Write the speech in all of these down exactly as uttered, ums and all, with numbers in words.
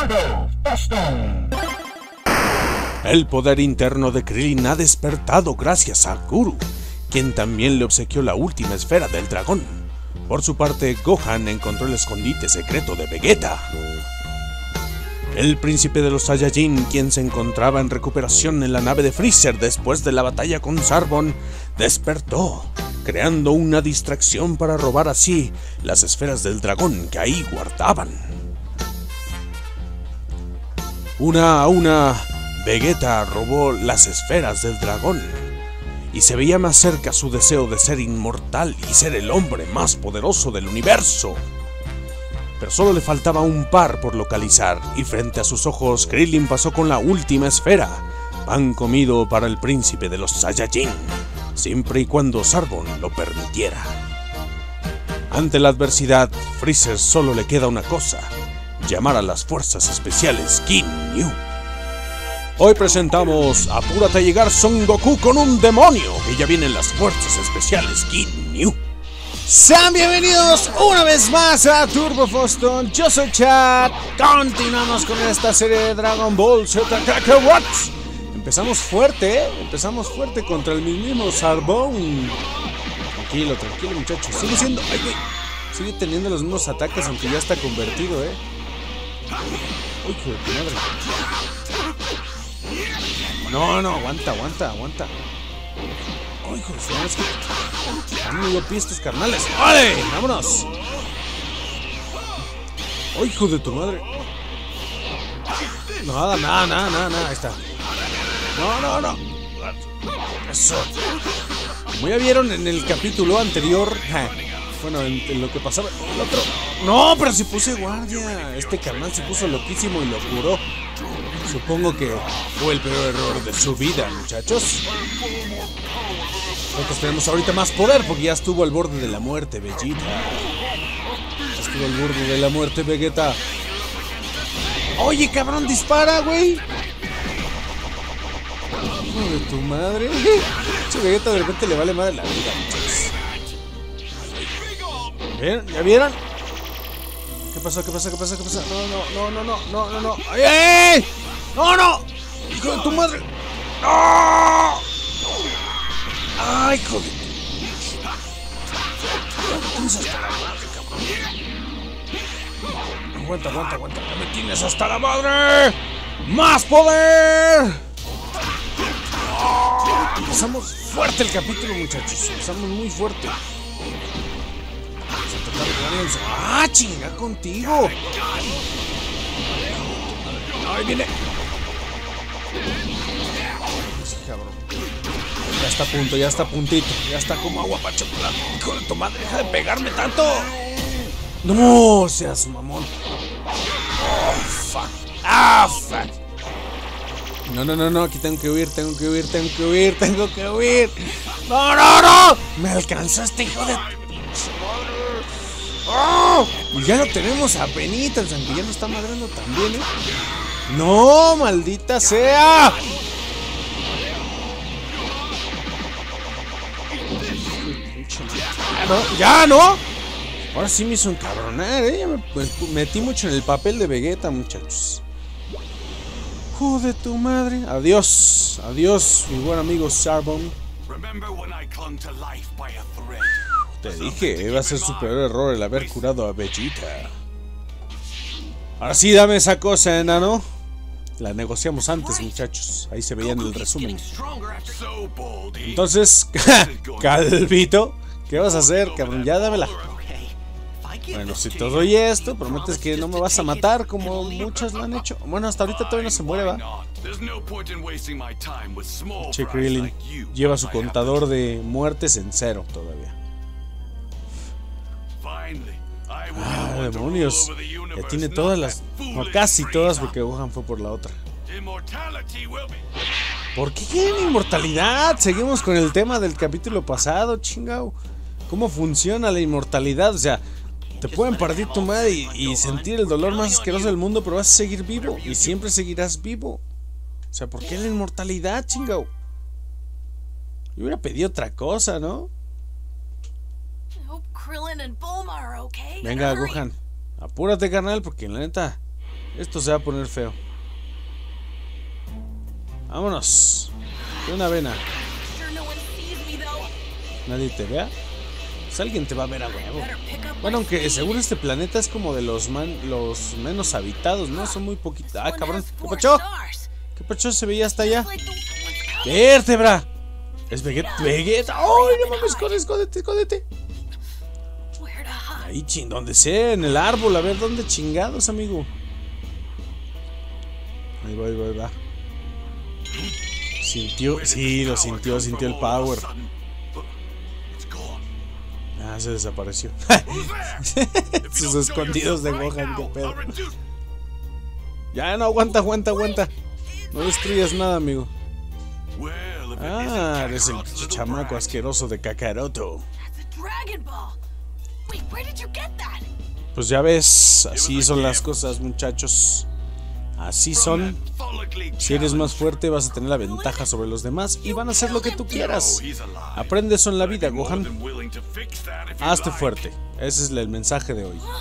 El poder interno de Krillin ha despertado gracias a Guru, quien también le obsequió la última esfera del dragón. Por su parte, Gohan encontró el escondite secreto de Vegeta. El príncipe de los Saiyajin, quien se encontraba en recuperación en la nave de Freezer después de la batalla con Zarbon, despertó, creando una distracción para robar así las esferas del dragón que ahí guardaban. Una a una, Vegeta robó las esferas del dragón, y se veía más cerca su deseo de ser inmortal y ser el hombre más poderoso del universo. Pero solo le faltaba un par por localizar, y frente a sus ojos Krillin pasó con la última esfera, pan comido para el príncipe de los Saiyajin, siempre y cuando Zarbon lo permitiera. Ante la adversidad, Freezer solo le queda una cosa: llamar a las fuerzas especiales Ginyu. Hoy presentamos Apúrate a llegar Son Goku con un demonio, que ya vienen las fuerzas especiales Ginyu. Sean bienvenidos una vez más a Turbo Foston, yo soy Chad. Continuamos con esta serie de Dragon Ball Z Kakarot. Empezamos fuerte, ¿eh? Empezamos fuerte contra el mismo Zarbon. Tranquilo, tranquilo muchachos, sigue siendo, ay, ay, sigue teniendo los mismos ataques aunque ya está convertido, eh. Uy, hijo de tu madre. No, no, aguanta, aguanta, aguanta. Uy, hijo de su madre, es que están muy guapos estos carnales. ¡Vale! ¡Vámonos! Uy, hijo de tu madre. Nada, nada, nada, nada, nada, ahí está. No, no, no. Eso. Como ya vieron en el capítulo anterior, bueno, en, en lo que pasaba el otro. No, pero si puse guardia. Este carnal se puso loquísimo y lo curó. Supongo que fue el peor error de su vida, muchachos. Nosotros tenemos ahorita más poder porque ya estuvo al borde de la muerte, Vegeta. Ya estuvo al borde de la muerte, Vegeta. Oye, cabrón, dispara, güey. Hijo de tu madre. Che, Vegeta de repente le vale madre la vida, muchachos. ¿Vieron? ¿Ya vieron? ¿Qué pasó? ¿Qué pasó? ¿Qué pasó? ¿Qué pasó? No, no, no, no, no, no, no, no. ¡Ay, ay! ¡No, no! ¡Hijo de tu madre! ¡No! ¡Ay, hijo de tu! Aguanta, aguanta, aguanta. ¡Ya me tienes hasta la madre! ¡Más poder! ¡Oh! Empezamos fuerte el capítulo, muchachos. Empezamos muy fuerte. ¡Ah, chinga contigo! ¡Ay, viene! Sí, cabrón. Ya está a punto, ya está a puntito. Ya está como agua para chocolate. Hijo de tu madre, deja de pegarme tanto. No seas mamón. Oh, fuck. Ah, fuck. No, no, no, no. Aquí tengo que huir, tengo que huir, tengo que huir, tengo que huir. ¡No, no, no! Me alcanzó este hijo de... ¡Oh! Y ya lo tenemos a penita. El Santillano está madrando también, ¿eh? ¡No, maldita sea! Ah, no, ¡ya no! Ahora sí me hizo encabronar, ¿eh? Ya me pues, metí mucho en el papel de Vegeta, muchachos. ¡Hijo de tu madre! Adiós, adiós, mi buen amigo Zarbon. Te dije, iba a ser su peor error el haber curado a Vegeta. Ahora sí, dame esa cosa, enano. La negociamos antes, muchachos. Ahí se veía en el resumen. Entonces, Calvito, ¿qué vas a hacer, cabrón? Ya dámela. Bueno, si te doy esto, prometes que no me vas a matar como muchos lo han hecho. Bueno, hasta ahorita todavía no se muere, ¿va? Che, Krillin lleva su contador de muertes en cero todavía. Ah, demonios. Ya tiene todas las... O casi todas, porque Gohan fue por la otra. ¿Por qué quieren inmortalidad? Seguimos con el tema del capítulo pasado, chingao. ¿Cómo funciona la inmortalidad? O sea, te pueden partir tu madre y, y sentir el dolor más asqueroso del mundo, pero vas a seguir vivo. Y siempre seguirás vivo. O sea, ¿por qué la inmortalidad, chingao? Yo hubiera pedido otra cosa, ¿no? Venga, Gohan, apúrate, carnal, porque la neta Esto se va a poner feo. Vámonos. De una vena. Nadie te vea. Pues alguien te va a ver a huevo. Bueno, aunque seguro este planeta es como de los man, los menos habitados, ¿no? Son muy poquitos. Ah, cabrón. ¿Qué pacho? ¿Qué pacho se veía hasta allá? ¡Vértebra! Es Vegeta. ¡Vegeta! ¡Ay, no mames! Escóndete, escóndete. Ahí, ching, donde sea, en el árbol. A ver, ¿dónde chingados, amigo? Ahí va, ahí va, ahí va. Sintió, sí, lo sintió, sintió el power. Ah, se desapareció. Sus escondidos de Gohan, qué pedo. Ya, no, aguanta, aguanta, aguanta. No destruyas nada, amigo. Ah, eres el chamaco asqueroso de Kakaroto. Pues ya ves, así son las cosas, muchachos. Así son. Si eres más fuerte vas a tener la ventaja sobre los demás y van a hacer lo que tú quieras. Aprende eso en la vida, Gohan. Hazte fuerte. Ese es el mensaje de hoy.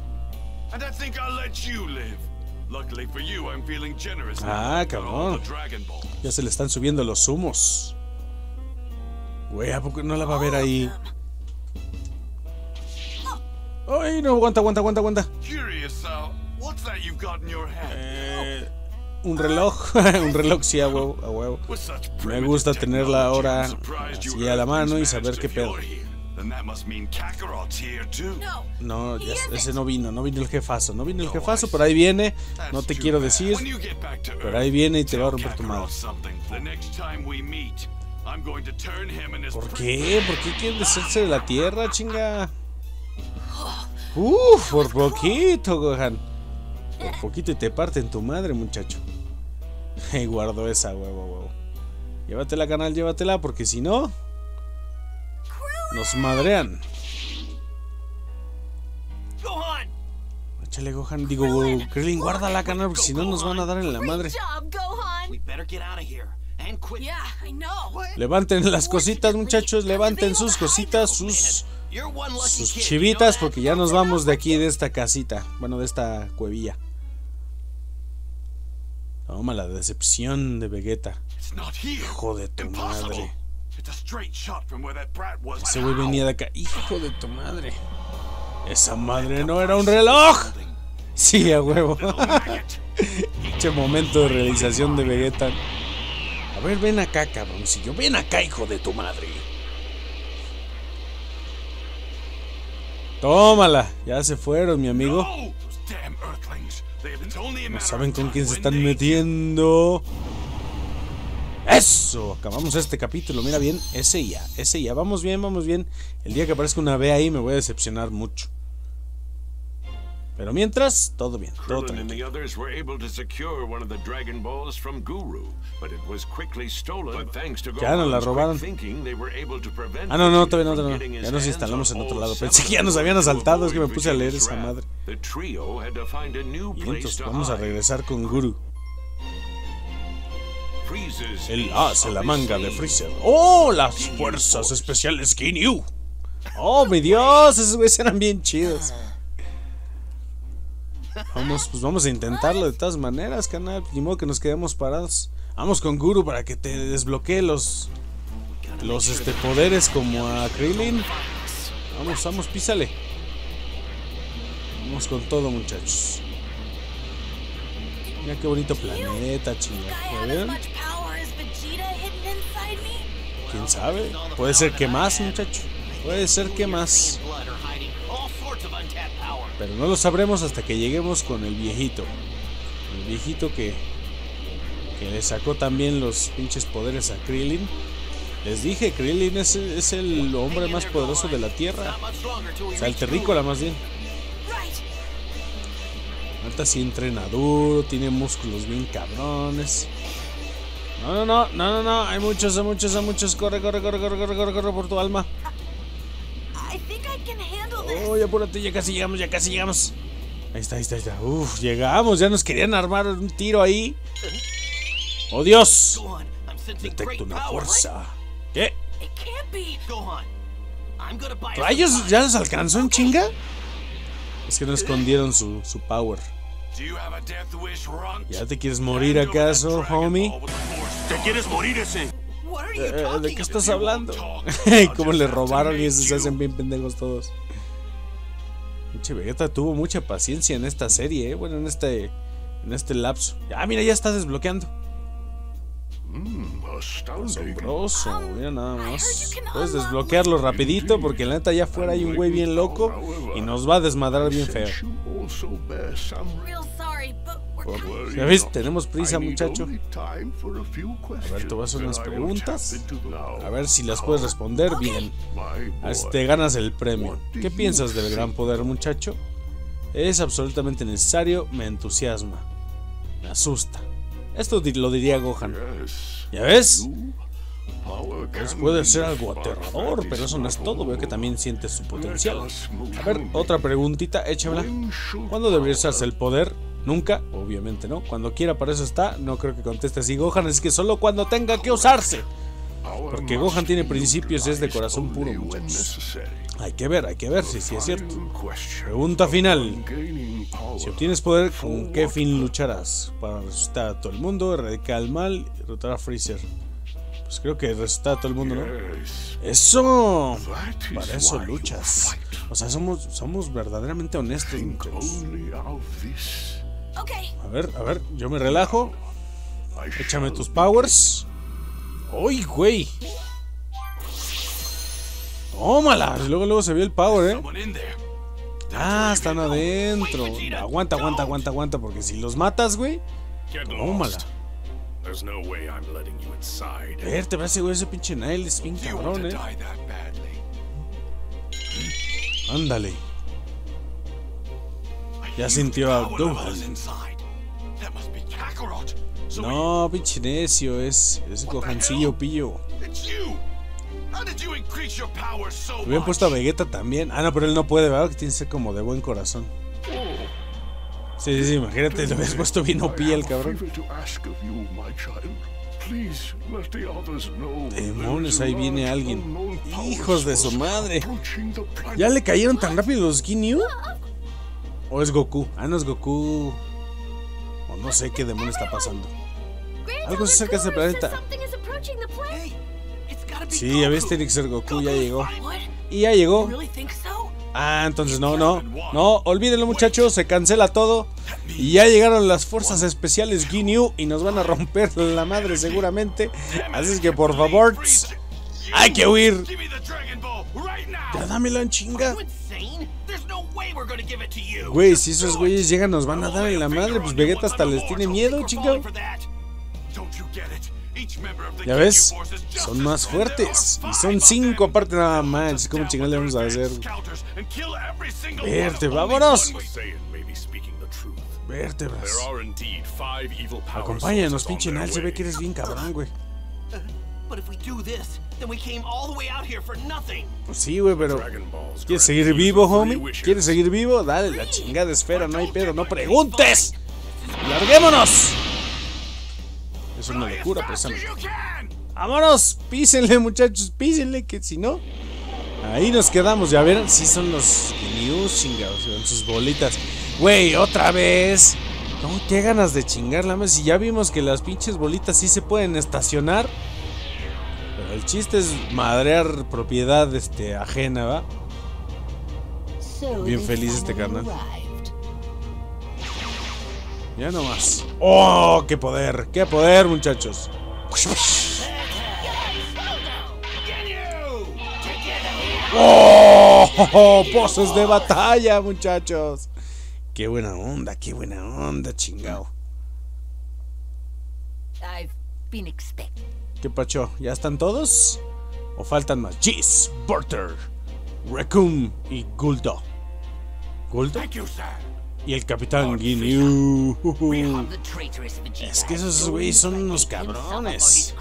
Ah, cabrón. Ya se le están subiendo los humos. Güey, ¿a poco no la va a ver ahí? Ay, no, aguanta, aguanta, aguanta, aguanta. Eh, un reloj, un reloj, sí, a huevo, a huevo. Me gusta tenerla ahora así a la mano y saber qué pedo. No, ya, ese no vino, no vino el jefazo, no vino el jefazo, pero ahí viene, no te quiero decir, pero ahí viene y te va a romper tu madre. ¿Por qué? ¿Por qué quiere deshacerse de la tierra, chinga? Uff, por poquito, Gohan. Por poquito y te parten tu madre, muchacho. Y guardo esa, huevo, huevo. Llévatela, canal, llévatela, porque si no nos madrean. Échale, Gohan. Digo, Krillin, guárdala, canal, porque si no nos van a dar en la madre. Levanten las cositas, muchachos. Levanten sus cositas, sus, sus chivitas, porque ya nos vamos de aquí, de esta casita. Bueno, de esta cuevilla. Toma la decepción de Vegeta. Hijo de tu madre. Ese güey venía de acá. Hijo de tu madre. Esa madre no era un reloj. Sí, a huevo. Qué momento de realización de Vegeta. A ver, ven acá, cabroncillo. Ven acá, hijo de tu madre. Tómala. Ya se fueron, mi amigo. No saben con quién se están metiendo. ¡Eso! Acabamos este capítulo, mira bien. Ese ya, ese ya. Vamos bien, vamos bien. El día que aparezca una B ahí me voy a decepcionar mucho. Pero mientras, todo bien, todo tranquilo. Ya nos la robaron. Ah, no, no, todavía no, todavía no. Ya nos instalamos en otro lado. Pensé que ya nos habían asaltado, es que me puse a leer esa madre. Y entonces vamos a regresar con Guru. El as en la manga de Freezer. ¡Oh! Las fuerzas especiales Ginyu. ¡Oh, mi Dios! Esos güeyes eran bien chidos. Vamos, pues vamos a intentarlo de todas maneras, canal. Ni modo que nos quedemos parados. Vamos con Guru para que te desbloquee los Los este poderes como a Krillin. Vamos, vamos, písale. Vamos con todo, muchachos. Mira qué bonito planeta, chingada. ¿Ven? ¿Quién sabe? Puede ser que más, muchacho. Puede ser que más. Pero no lo sabremos hasta que lleguemos con el viejito. El viejito que Que le sacó también los pinches poderes a Krillin. Les dije, Krillin es, es el hombre más poderoso de la Tierra. O sea, el terrícola más bien. Ahorita sí entrena duro, tiene músculos bien cabrones. No, no, no, no, no, no, hay muchos, hay muchos, hay muchos. Corre, corre, corre, corre, corre, corre, corre por tu alma. Oh, ya apúrate, ya casi llegamos, ya casi llegamos. Ahí está, ahí está, ahí está. Uf, llegamos, ya nos querían armar un tiro ahí. ¡Oh, Dios! Detecto una fuerza. ¿Qué? ¿Rayos ya nos alcanzó en chinga? Es que no escondieron su, su power. ¿Ya te quieres morir acaso, homie? ¿Te quieres morir ese? Eh, ¿De qué estás hablando? ¿Cómo le robaron y se hacen bien pendejos todos? Pinche Vegeta tuvo mucha paciencia en esta serie, eh. Bueno, en este en este lapso. Ah, mira, ya está desbloqueando. Asombroso, mira nada más. Puedes desbloquearlo rapidito porque la neta allá afuera hay un güey bien loco y nos va a desmadrar bien feo. ¿Ya ves? Tenemos prisa, muchacho. A ver, te voy a hacer unas preguntas. A ver si las puedes responder bien. A ver si te ganas el premio. ¿Qué piensas del gran poder, muchacho? Es absolutamente necesario, me entusiasma, me asusta. Esto lo diría Gohan. ¿Ya ves? Pues puede ser algo aterrador, pero eso no es todo. Veo que también sientes su potencial. A ver, otra preguntita, échamela. ¿Cuándo debería usarse el poder? Nunca, obviamente no. Cuando quiera, para eso está. No creo que conteste así Gohan, es que solo cuando tenga que usarse. Porque Gohan tiene principios y es de corazón puro, muchachos. Hay que ver, hay que ver si sí, sí es cierto. Pregunta final. Si obtienes poder, ¿con qué fin lucharás? ¿Para resucitar a todo el mundo, erradicar el mal y derrotar a Freezer? Pues creo que resucitar a todo el mundo, ¿no? ¡Eso! Para eso luchas. O sea, somos, somos verdaderamente honestos, muchachos. A ver, a ver, yo me relajo. Échame tus powers. ¡Uy, güey! ¡Tómala! Luego, luego se vio el power, ¿eh? Ah, están adentro. Aguanta, aguanta, aguanta, aguanta. Porque si los matas, güey. Tómala. Verte, ese güey, ese pinche Nail es bien cabrón, ¿eh? Ándale. Ya sintió a Gohan. No, pinche necio, es, es Gohancillo pillo. Me hubieran puesto a Vegeta también. Ah, no, pero él no puede, ¿verdad? Que tiene que ser como de buen corazón. Sí, sí, sí, imagínate, le hubieras puesto bien O P el cabrón. Demonios, ahí viene alguien. Hijos de su madre. ¿Ya le cayeron tan rápido los Ginyu? ¿O es Goku? Ah, no es Goku. O no sé qué demonio está pasando. Algo se acerca a este planeta. Sí, ya ves, tiene que ser Goku, ya llegó. Y ya llegó. Ah, entonces no, no. No, olvídenlo, muchachos, se cancela todo. Y ya llegaron las fuerzas especiales Ginyu y nos van a romper la madre seguramente. Así es que por favor, hay que huir. Ya dámela en chinga. Güey, si esos güeyes llegan nos van a dar en la madre. Pues Vegeta hasta les tiene miedo, chingado. Ya ves, son más fuertes. Y son cinco aparte nada más. ¿Cómo chingados le vamos a hacer? Verte, vámonos. Vértebras. Acompáñanos, pinche Nal. Se ve que eres bien cabrón, güey. Pues sí, güey, pero ¿quieres seguir vivo, homie? ¿Quieres seguir vivo? Dale la chingada esfera, no hay pedo, no preguntes. ¡Larguémonos! Es una locura, precisamente. ¡Vámonos! Písenle, muchachos, písenle, que si no, ahí nos quedamos. Ya verán, sí son los News chingados, son sus bolitas. Güey, otra vez. No, qué ganas de chingarla más. Si ya vimos que las pinches bolitas sí se pueden estacionar. Pero el chiste es madrear propiedad este, ajena, ¿va? Bien feliz este carnal. Ya nomás. ¡Oh! ¡Qué poder! ¡Qué poder, muchachos! ¡Oh! ¡Pozos de batalla, muchachos! ¡Qué buena onda! ¡Qué buena onda, chingao! ¿Qué pacho? ¿Ya están todos? ¿O faltan más? Jeez, Butter, Raccoon y Guldo. ¿Guldo? Y el Capitán Ginyu. Es que esos güeyes son unos cabrones.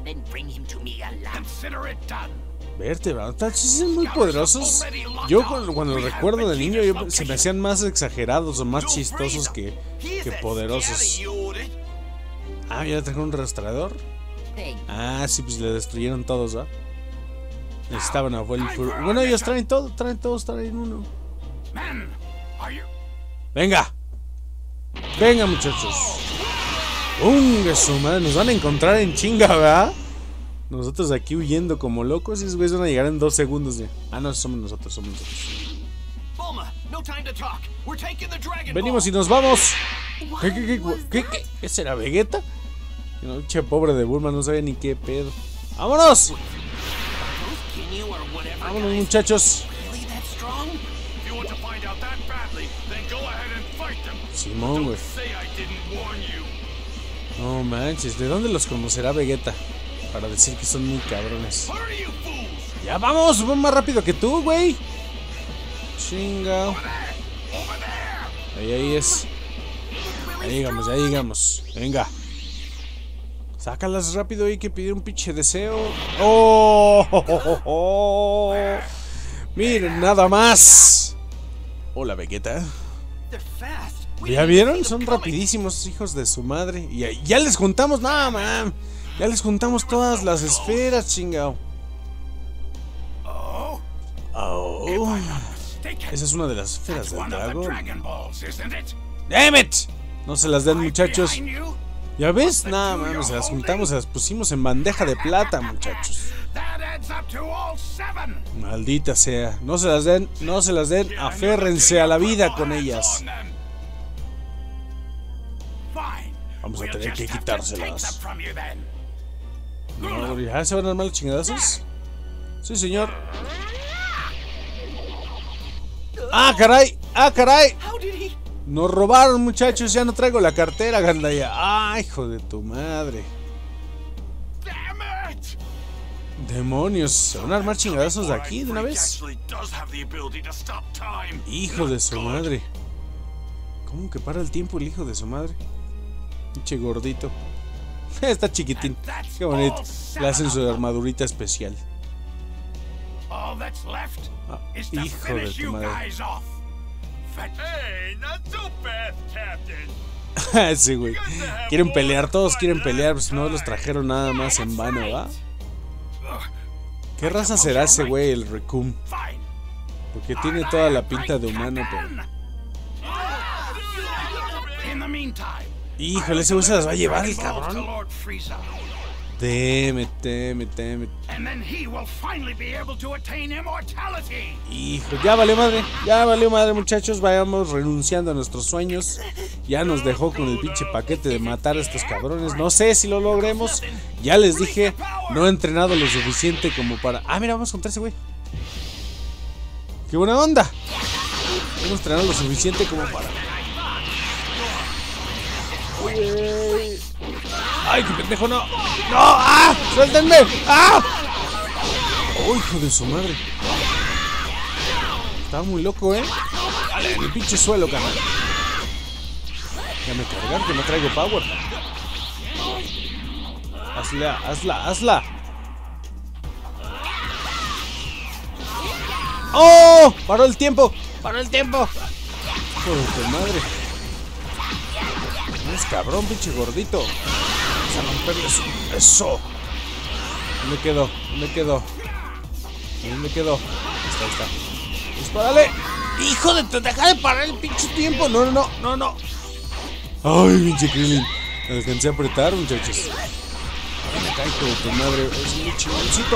Vértebra, son muy poderosos. Yo cuando, cuando lo recuerdo de niño yo, se me hacían más exagerados o más chistosos que, que poderosos. Ah, ¿ya le trajeron un rastreador? Ah, sí, pues le destruyeron todos, ¿va? Necesitaban a Wellfur. Bueno, ellos traen todo, traen todos, traen uno. Venga. Venga, muchachos. ¡Unga su madre! Nos van a encontrar en chinga, ¿verdad? Nosotros aquí huyendo como locos y esos güeyes van a llegar en dos segundos ya. Ah, no, somos nosotros, somos nosotros. Venimos y nos vamos. ¿Qué, qué, qué, qué, qué? ¿Ese era Vegeta? No, che, pobre de Bulma, no sabía ni qué pedo. ¡Vámonos! ¡Vámonos, muchachos! Simón, güey. No manches, ¿de dónde los conocerá Vegeta? Para decir que son muy cabrones. ¡Ya vamos! ¡Voy más rápido que tú, güey! Chinga. Ahí, ahí es. Ahí llegamos, ya llegamos. Venga. Sácalas rápido, hay que pedir un pinche deseo. ¡Oh! oh, oh, oh. Miren, nada más. Hola, Vegeta. ¿Ya vieron? Son rapidísimos, hijos de su madre. Y ya, ya les juntamos, nada, man. Ya les juntamos todas las esferas, chingao. Oh. Esa es una de las esferas del dragón. Damn it. No se las den, muchachos. ¿Ya ves? Nada, man, se las juntamos, se las pusimos en bandeja de plata, muchachos. Maldita sea. No se las den, no se las den. Aférrense a la vida con ellas. Vamos a tener que quitárselas. No, ¿ya se van a armar los chingadazos? Sí, señor. ¡Ah, caray! ¡Ah, caray! Nos robaron, muchachos. Ya no traigo la cartera, gandaya. ¡Ah, hijo de tu madre! ¡Demonios! ¿Se van a armar chingadazos de aquí de una vez? ¡Hijo de su madre! ¿Cómo que para el tiempo el hijo de su madre? Pinche gordito. Está chiquitín. Qué bonito. Le hacen su armadurita especial. Ah, hijo de tu madre. Sí, güey. Quieren pelear, todos quieren pelear. Pues no los trajeron nada más en vano, ¿va? ¿Qué raza será ese güey, el Recoome? Porque tiene toda la pinta de humano, pero... Híjole, ese güey se las va a llevar el cabrón. Deme, teme, teme. Hijo, ya valió madre. Ya valió madre, muchachos. Vayamos renunciando a nuestros sueños. Ya nos dejó con el pinche paquete de matar a estos cabrones. No sé si lo logremos. Ya les dije, no he entrenado lo suficiente como para... Ah, mira, vamos contra ese güey. ¡Qué buena onda! Hemos entrenado lo suficiente como para... Uy. ¡Ay, qué pendejo! ¡No! ¡No! ¡Ah! ¡Suéltenme! ¡Ah! ¡Oh, hijo de su madre! Estaba muy loco, ¿eh? Dale, en el pinche suelo, carnal. Déjame cargar, que no traigo power. Hazla, hazla, hazla. ¡Oh! ¡Paró el tiempo! ¡Paró el tiempo! ¡Hijo de tu madre! No es cabrón, pinche gordito. Vamos a romperle eso. ¡Eso! ¿Dónde quedó? ¿Dónde quedó? ¿Dónde quedó? Ahí está, ahí está. ¡Dispárale! ¡Hijo de tu! ¡Deja de parar el pinche tiempo! No, no, no, no, no. ¡Ay, pinche Krillin! Me alcancé a apretar, muchachos. Ay, me cae, hijo de tu madre. Es muy chingoncito.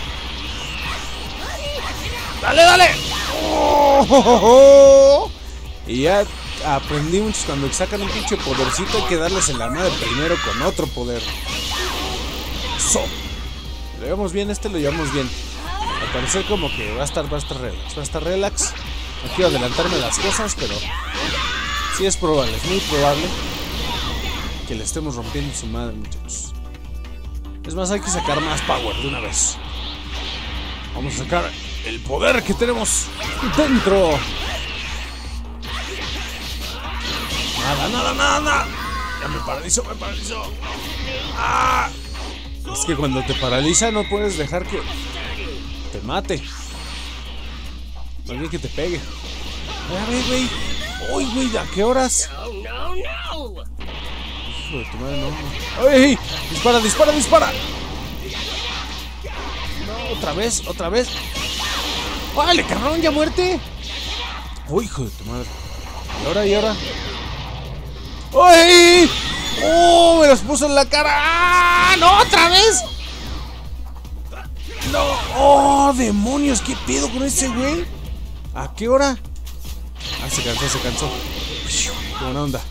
¡Dale, dale! ¡Oh, oh, oh, oh! Y ya aprendí muchos cuando sacan un pinche podercito. Hay que darles en la madre primero con otro poder. ¡Eso! Lo llevamos bien, este lo llevamos bien. Al parecer como que va a estar, va a estar relax. Va a estar relax. No quiero adelantarme las cosas, pero sí es probable, es muy probable que le estemos rompiendo su madre, muchachos. Es más, hay que sacar más power de una vez. Vamos a sacar el poder que tenemos dentro. Nada, nada, nada, nada. Ya me paralizó, me paralizó. ¡Ah! Es que cuando te paraliza no puedes dejar que te mate. Más bien que te pegue. A ver, güey. Uy, güey, ¿a qué horas? Hijo de tu madre, no. ¡Ay! ¡Dispara, dispara, dispara! No, otra vez, otra vez. ¡Vale, cabrón, ya muerte! ¡Uy, hijo de tu madre! ¿Y ahora, y ahora? ¡Uy! ¡Oh! Me los puso en la cara. ¡Ah! ¡No! ¡Otra vez! ¡No! ¡Oh! ¡Demonios! ¿Qué pedo con ese güey? ¿A qué hora? Ah, se cansó, se cansó. ¡Qué buena onda!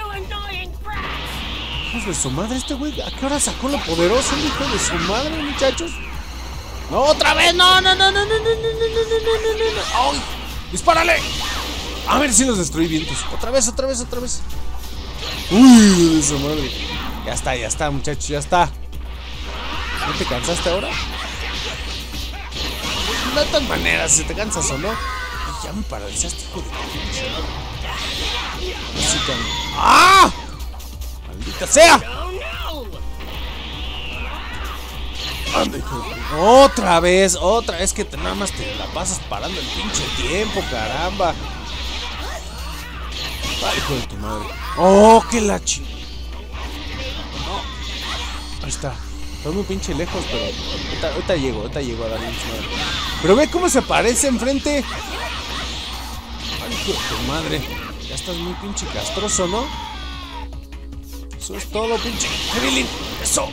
Hijos de su madre, este güey. ¿A qué hora sacó lo poderoso, hijo de su madre, muchachos? ¡No! ¡Otra vez! ¡No, no, no, no, no, no, no, no, no, no, no! ¡Ay! ¡Dispárale! A ver si los destruí vientos. Otra vez, otra vez, otra vez. ¡Uy! De su madre. Ya está, ya está, muchachos, ya está. ¿No te cansaste ahora? De todas maneras, si te cansas o no. Ya me paralizaste, hijo de pinche. Así que... ¡Ah! ¡Maldita sea! Anda, hijo de... Otra vez, otra vez que te, nada más te la pasas parando el pinche tiempo, caramba. Ay, hijo de tu madre. Oh, qué la chi... No. Ahí está. Estoy muy pinche lejos, pero ahorita, ahorita llego, ahorita llego a darle un madre. Pero ve cómo se aparece enfrente. Ay, hijo de tu madre. Ya estás muy pinche castroso, ¿no? Eso es todo, pinche Krillin. Eso.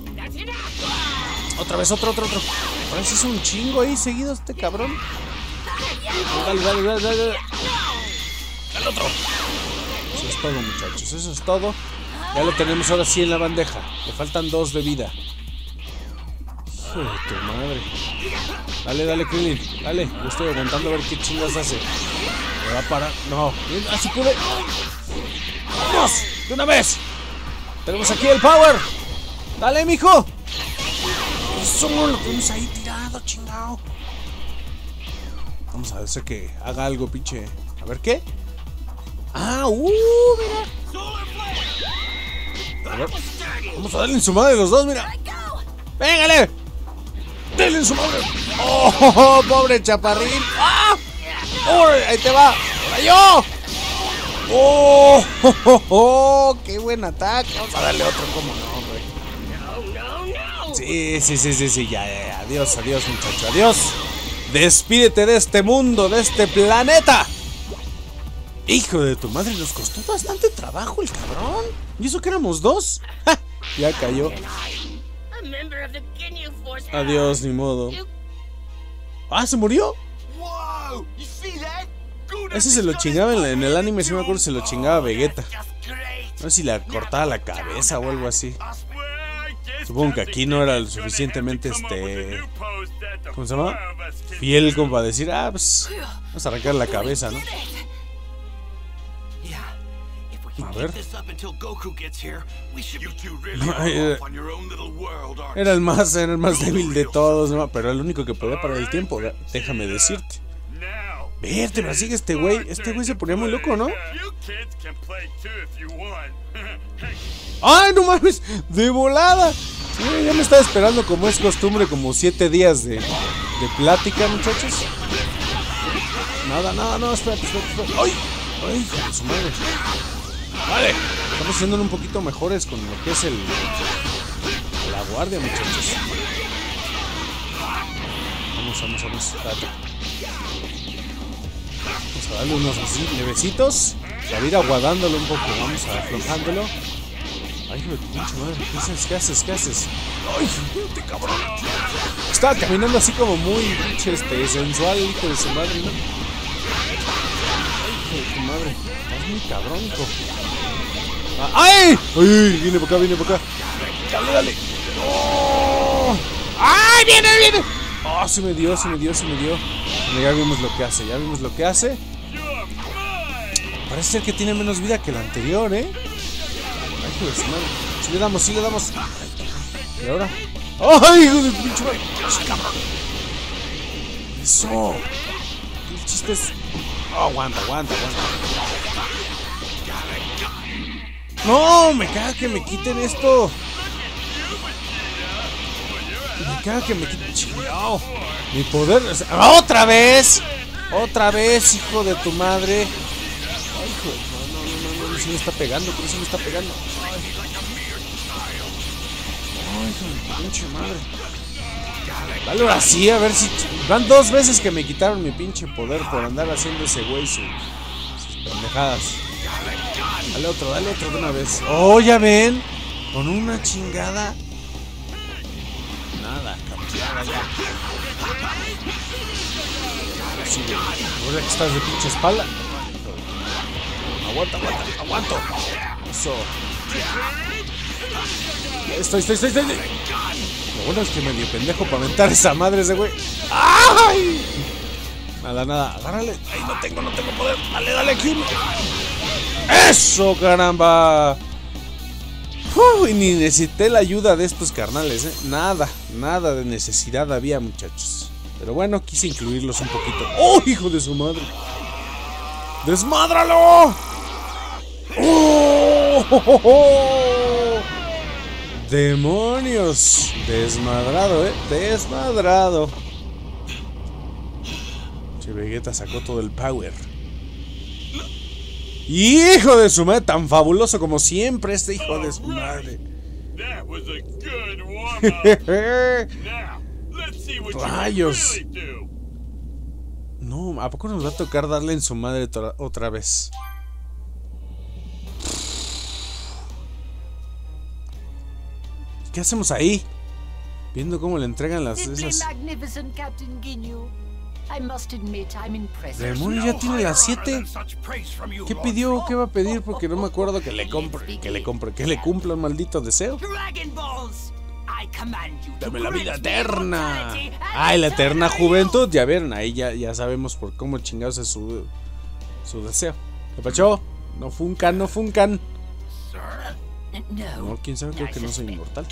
Otra vez, otro, otro, otro. Parece es un chingo ahí seguido este cabrón. Dale, dale, dale, dale, dale. Dale otro. Eso es todo, muchachos, eso es todo. Ya lo tenemos ahora sí en la bandeja. Le faltan dos de vida. Hijo de tu madre. Dale, dale, Krillin. Dale, yo estoy aguantando a ver qué chingas hace. Me va a parar. No, así pude. ¡Vamos! ¡De una vez! Tenemos aquí el power. Dale, mijo. Eso lo tenemos ahí tirado, chingado. Vamos a hacer que haga algo, pinche. A ver qué. Ah, uh, mira. A ver. Vamos a darle en su madre los dos, mira. ¡Véngale! ¡Denle en su madre! ¡Oh, pobre chaparrín! ¡Ah! ¡Oh, ahí te va! ¡Ahora yo! ¡Oh, oh, oh, oh! ¡Qué buen ataque! Vamos a darle otro, ¿cómo no, hombre? Sí, sí, sí, sí, sí, ya, ya, ya. Adiós, adiós, muchacho, adiós. Despídete de este mundo, de este planeta. Hijo de tu madre, nos costó bastante trabajo el cabrón. ¿Y eso que éramos dos? ¡Ja! Ya cayó. Adiós, ni modo. Ah, ¿se murió? Ese se lo chingaba en, la, en el anime, si me acuerdo, se lo chingaba Vegeta. No sé si le cortaba la cabeza o algo así. Supongo que aquí no era lo suficientemente, este... ¿cómo se llama? Fiel como para decir, ah, pues vamos a arrancar la cabeza, ¿no? A ver. Era el más, era el más débil de todos, ¿no? Pero el único que podía parar el tiempo, déjame decirte. Verte, me sigue este güey. Este güey se ponía muy loco, ¿no? ¡Ay, no mames! ¡De volada! Mira, ya me estaba esperando, como es costumbre, como siete días de, de plática, muchachos. Nada, nada, no, espérate, espérate, espérate. ¡Ay! ¡Ay, hijo de su madre! Vale, estamos siendo un poquito mejores con lo que es el... la guardia, muchachos. Vamos, vamos, vamos, espérate. Vamos a darle unos así, levecitos. A ir aguadándolo un poco, vamos a aflojándolo. Ay, hijo de tu pinche madre, ¿qué haces? ¿Qué haces? ¿Qué haces? Ay, este cabrón. Estaba caminando así como muy pinche, este, sensual, hijo de su madre, ¿no? Ay, hijo de tu madre. Estás muy cabrón, hijo. ¡Ay! ¡Ay! Viene para acá, viene para acá. Dale, dale. ¡Oh! ¡Ay! ¡Viene, viene! ¡Oh! Se me dio, se me dio, se me dio. Ya vimos lo que hace, ya vimos lo que hace. Parece ser que tiene menos vida que el anterior, ¿eh? Ay, hijo de su madre. Si le damos, si le damos. ¿Y ahora? ¡Ay, hijo de pinche madre! ¡Cabrón! Eso. El chiste es... Oh, aguanta, aguanta, aguanta. No, me caga que me quiten esto. Me caga que me quiten... Chingao. Mi poder... ¡Otra vez! ¡Otra vez, hijo de tu madre! Ay, hijo de... No, no, no, no, no, se me está pegando, ¿por qué se me está pegando? Ay, Ay hijo de tu pinche madre. Dale ahora sí, a ver si... Van dos veces que me quitaron mi pinche poder por andar haciendo ese güey sus, sus pendejadas. Dale otro, dale otro de una vez. Oh, ya ven. Con una chingada. Nada, capturada ya. Sí, ahora que estás de pinche espalda. Aguanta, aguanta, aguanto. Eso. Estoy, estoy, estoy, estoy. Lo bueno es que me dio pendejo para aventar esa madre ese güey. ¡Ay! Nada, nada, agárrale. Ay, no tengo, no tengo poder. Dale, dale aquí. ¡Eso, caramba! Uy, ni necesité la ayuda de estos carnales, ¿eh? Nada, nada de necesidad había, muchachos. Pero bueno, quise incluirlos un poquito. ¡Oh, hijo de su madre! ¡Desmádralo! ¡Oh! ¡Oh, oh, oh! ¡Demonios! Desmadrado, ¿eh? Desmadrado. Che, Vegeta sacó todo el power. ¡Hijo de su madre! Tan fabuloso como siempre este hijo de su madre. ¡Rayos! No, ¿a poco nos va a tocar darle en su madre otra vez? ¿Qué hacemos ahí? Viendo cómo le entregan las esas... Demonios, ya tiene las siete. ¿Qué pidió? ¿Qué va a pedir? Porque no me acuerdo que le compre, que le compre, que le cumpla un maldito deseo. Dame la vida eterna. Ay, la eterna juventud. Ya vieron, ahí ya, ya sabemos por cómo chingados es su, su deseo. ¿Qué pasó? No funcan, no funcan. No, quién sabe, creo que no soy inmortal.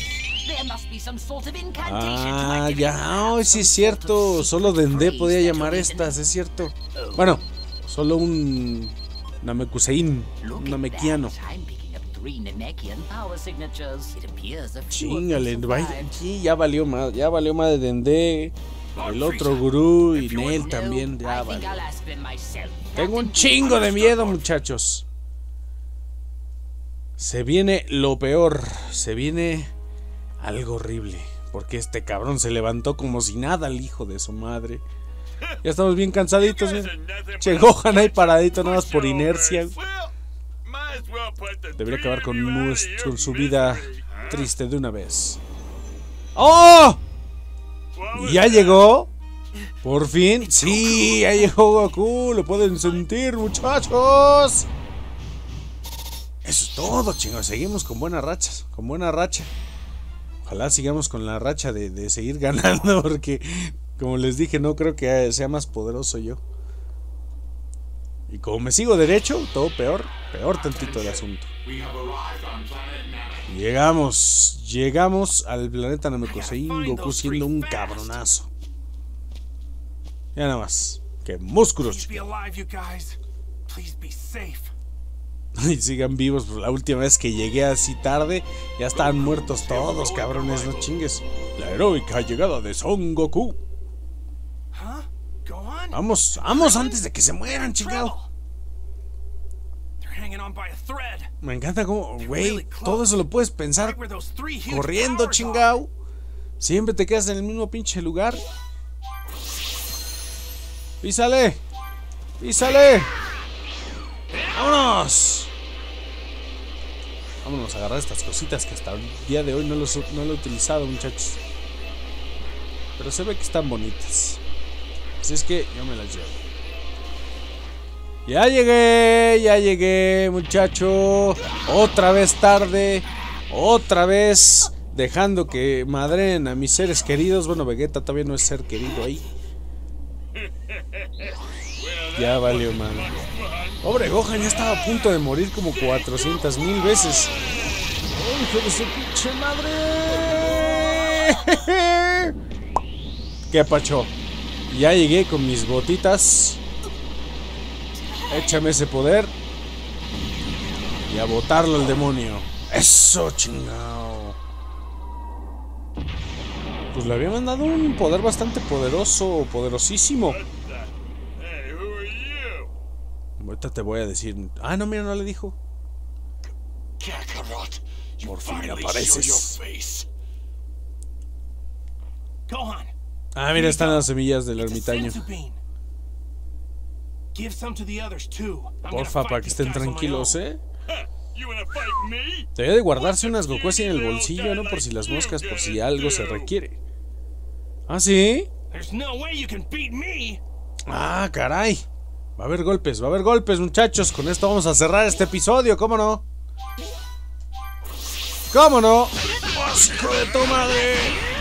Ah, ya, oh, sí es cierto. Solo Dende podía llamar estas, es cierto. Bueno, solo un Namekusein, un Namekiano. Chingale, aquí ya valió más, ya valió más de Dende. El otro gurú y Nel también, ya valió. Tengo un chingo de miedo, muchachos. Se viene lo peor, se viene algo horrible, porque este cabrón se levantó como si nada, el hijo de su madre. Ya estamos bien cansaditos, ¿eh? Che, Gohan ahí paradito nada más por inercia. Debería acabar con, nuestro, con su vida triste de una vez. ¡Oh! ¿Ya llegó? ¿Por fin? Sí, ya llegó Goku, lo pueden sentir, muchachos. Eso es todo, chingos. Seguimos con buenas rachas, con buena racha. Ojalá sigamos con la racha de, de seguir ganando, porque como les dije, no creo que sea más poderoso yo. Y como me sigo derecho, todo peor, peor tantito el asunto. Llegamos, llegamos al planeta Namekusein, Goku siendo un cabronazo. Ya nada más, que músculos. Y sigan vivos, pues la última vez que llegué así tarde ya estaban muertos todos, cabrones, no chingues. La heroica llegada de Son Goku. Vamos, vamos antes de que se mueran, chingado. Me encanta como, güey, todo eso lo puedes pensar corriendo, chingao. Siempre te quedas en el mismo pinche lugar. Písale, písale. ¡Vámonos! Vámonos a agarrar estas cositas que hasta el día de hoy no, los, no lo he utilizado, muchachos. Pero se ve que están bonitas. Así es que yo me las llevo. Ya llegué, ya llegué, muchacho. Otra vez tarde. Otra vez dejando que madren a mis seres queridos. Bueno, Vegeta todavía no es ser querido ahí. Ya valió, man. Pobre Gohan, ya estaba a punto de morir como cuatrocientas mil veces. ¡Oh, hijo de su pinche madre! ¿Qué pacho? Ya llegué con mis botitas. Échame ese poder. Y a botarlo al demonio. ¡Eso, chingao! Pues le había mandado un poder bastante poderoso, poderosísimo. Ahorita te voy a decir. Ah, no, mira, no le dijo. Por fin apareces. Ah, mira, están las semillas del ermitaño. Porfa, para que estén tranquilos, ¿eh? Debería de guardarse unas Goku así en el bolsillo, ¿no? Por si las moscas, por si algo se requiere. ¿Ah, sí? Ah, caray. Va a haber golpes, va a haber golpes, muchachos. Con esto vamos a cerrar este episodio, ¿cómo no? ¿Cómo no? ¡Hijo de tu madre!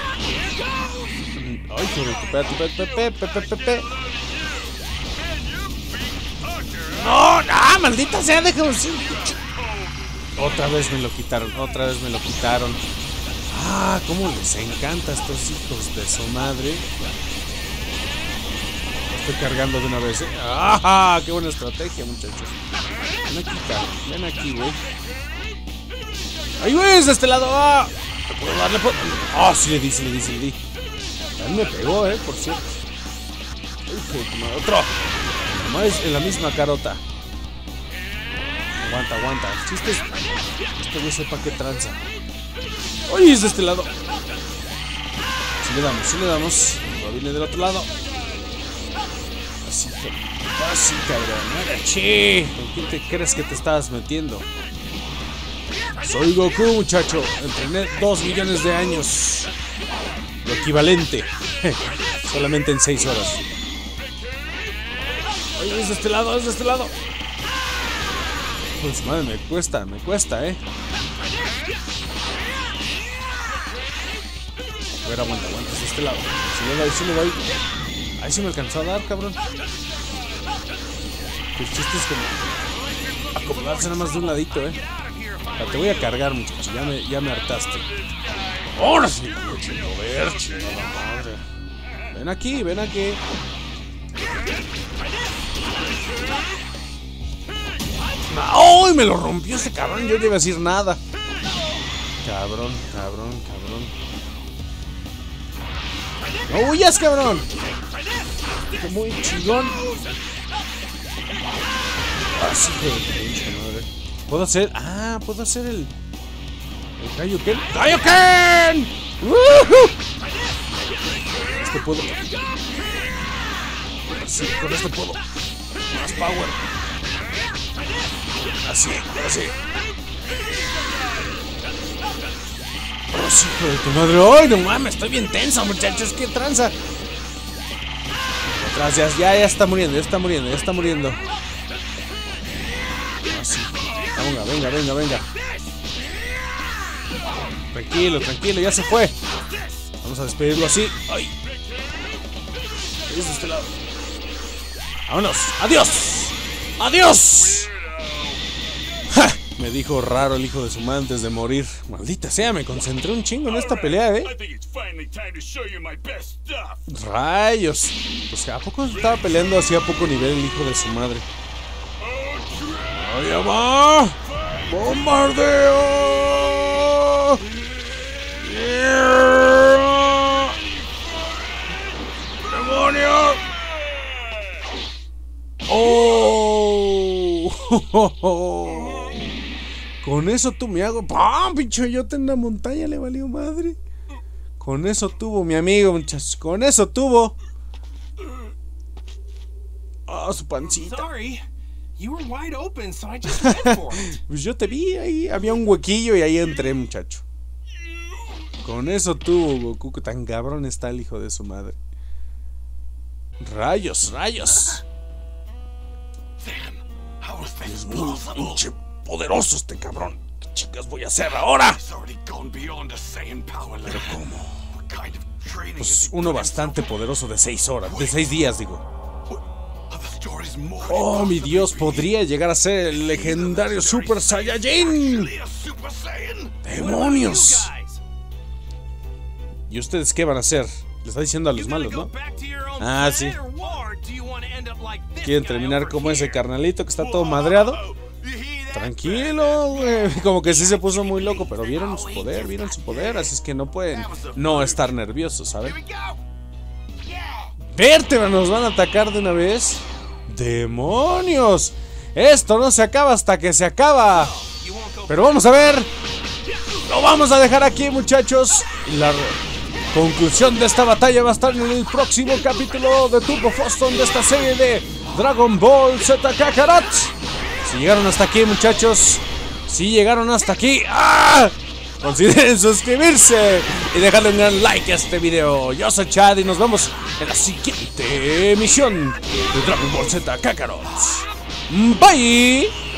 Ay, hijo de tu pepe, pepe, pepe, pepe. No, no, maldita sea, déjame decir. Otra vez me lo quitaron, otra vez me lo quitaron. Ah, cómo les encanta a estos hijos de su madre. Estoy cargando de una vez, ¿eh? ¡Ah! ¡Qué buena estrategia, muchachos! Ven aquí, cabrón. Ven aquí, güey. ¡Ay, güey! ¡Es de este lado! ¡Ah! ¿Le puedo dar? ¿Le puedo? ¡Ah! Sí le di, sí le di, sí le di. A mí me pegó, ¿eh? Por cierto. ¡Ay, otro! Nomás en la misma carota. Aguanta, aguanta. El chiste es... Este güey sepa qué tranza. ¡Ay! Es de este lado. Sí le damos, sí le damos. No viene del otro lado. Así, así, cabrón. ¡Agaché! ¿Con quién te crees que te estabas metiendo? Soy Goku, muchacho. Entrené dos millones de años. Lo equivalente. Solamente en seis horas. Oye, es de este lado, es de este lado. Pues madre, me cuesta, me cuesta, eh. A ver, aguanta, aguanta, es de este lado. Si le doy, si le doy. Ahí sí me alcanzó a dar, cabrón. El chiste es como acomodarse nada más de un ladito, eh. Te voy a cargar, muchacho. Ya me, ya me hartaste. ¡Ahora sí! Joder, chingada madre. Ven aquí, ven aquí. ¡Ay! Me lo rompió ese cabrón. Yo no iba a decir nada. Cabrón, cabrón, cabrón. ¡No huyas, cabrón! Muy chingón. Así que pinche madre. ¿Puedo hacer? Ah, puedo hacer el... ¿El Kaioken? ¡Kaioken! ¡Woohoo! Este puedo... Así, con este puedo. Más power. Así, así. Así, hijo de tu madre. ¡Ay, no mames! Estoy bien tenso, muchachos. ¡Qué tranza! Atrás, ya, ya, ya está muriendo, ya está muriendo, ya está muriendo. Así. Venga, venga, venga, venga. Tranquilo, tranquilo, ya se fue. Vamos a despedirlo así. ¡Ay! Es de este lado. ¡Vámonos! ¡Adiós! ¡Adiós! ¡Ja! Me dijo raro el hijo de su madre antes de morir. Maldita sea, me concentré un chingo en esta pelea, ¿eh? Rayos. Pues ¿a poco estaba peleando así a poco nivel el hijo de su madre? ¡Allá va! ¡Bombardeo! ¡Yeah! ¡Demonio! ¡Oh! Con eso tú me hago... ¡Pam! Pinche yote en la montaña le valió madre. Con eso tuvo mi amigo, muchachos. Con eso tuvo. Ah, oh, su pancita. You were wide open, so I just went for it. Pues yo te vi ahí, había un huequillo y ahí entré, muchacho. Con eso tuvo Goku, que tan cabrón está el hijo de su madre. Rayos, rayos. Es muy pinche poderoso este cabrón. ¿Qué chicas voy a hacer ahora? Pero ¿cómo? Pues uno bastante poderoso de seis horas, de seis días, digo. Oh, mi Dios, podría llegar a ser el legendario Super Saiyajin. ¡Demonios! ¿Y ustedes qué van a hacer? Le está diciendo a los malos, ¿no? Ah, sí. ¿Quieren terminar como ese carnalito que está todo madreado? Tranquilo, güey. Como que sí se puso muy loco, pero vieron su poder, vieron su poder. Así es que no pueden no estar nerviosos, ¿saben? ¡Vértebra! ¿Nos van a atacar de una vez? ¡Demonios! Esto no se acaba hasta que se acaba. Pero vamos a ver. Lo vamos a dejar aquí, muchachos. La conclusión de esta batalla va a estar en el próximo capítulo de Turbo Foston, de esta serie de Dragon Ball Z Kakarot. Si llegaron hasta aquí, muchachos, si llegaron hasta aquí, ¡ah! Consideren suscribirse y dejarle un gran like a este video. Yo soy Chad y nos vemos en la siguiente emisión de Dragon Ball Z Kakarot. Bye.